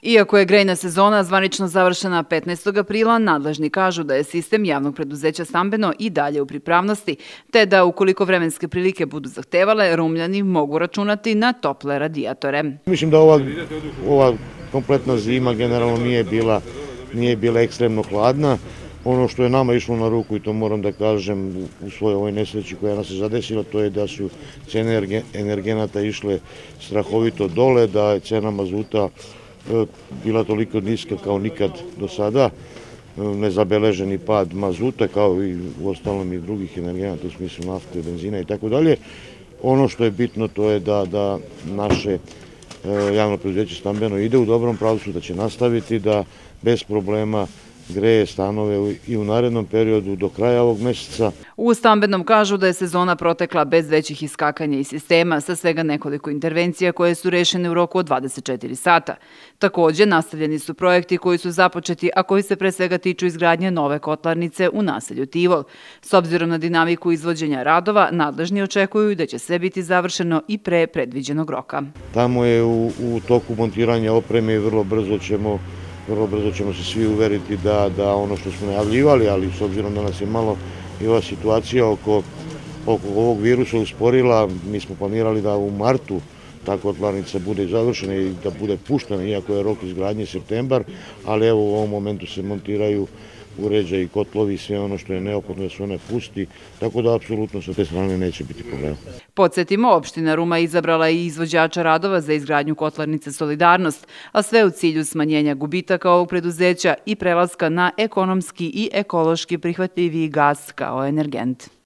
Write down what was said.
Iako je grejna sezona zvanično završena 15. aprila, nadležni kažu da je sistem javnog preduzeća Stambeno i dalje u pripravnosti, te da ukoliko vremenske prilike budu zahtevale, Rumljani mogu računati na tople radijatore. Mislim da ova kompletna zima generalno nije bila ekstremno hladna. Ono što je nama išlo na ruku, i to moram da kažem u svojoj ovoj nesreći koja nas je zadesila, to je da su cene energenata išle strahovito dole, da je cena mazuta bila toliko niska kao nikad do sada, nezabeleženi pad mazuta kao i u ostalom i drugih energenata u smislu nafte, benzina i tako dalje. Ono što je bitno to je da naše javno preduzeće Stambeno ide u dobrom pravcu, da će nastaviti da bez problema greje stanove i u narednom periodu do kraja ovog meseca. U Stambenom kažu da je sezona protekla bez većih iskakanja iz sistema, sa svega nekoliko intervencija koje su rešene u roku od 24 sata. Takođe, nastavljeni su projekti koji su započeti, a koji se pre svega tiču izgradnje nove kotlarnice u naselju Tivol. S obzirom na dinamiku izvođenja radova, nadležni očekuju da će sve biti završeno i pre predviđenog roka. Tamo je u toku montiranja opreme i vrlo brzo ćemo se svi uveriti da ono što smo najavljivali, ali s obzirom da nas je malo i ova situacija oko ovog virusa usporila, mi smo planirali da u martu ta kotlarnica bude završena i da bude puštena, iako je rok izgradnje septembar, ali evo u ovom momentu se montiraju uređaji, kotlovi i sve ono što je neophodno da se one pusti, tako da apsolutno sa te strane neće biti problema. Podsjetimo, opština Ruma izabrala i izvođača radova za izgradnju kotlarnice Solidarnost, a sve u cilju smanjenja gubitaka ovog preduzeća i prelaska na ekonomski i ekološki prihvatljiviji gas kao energent.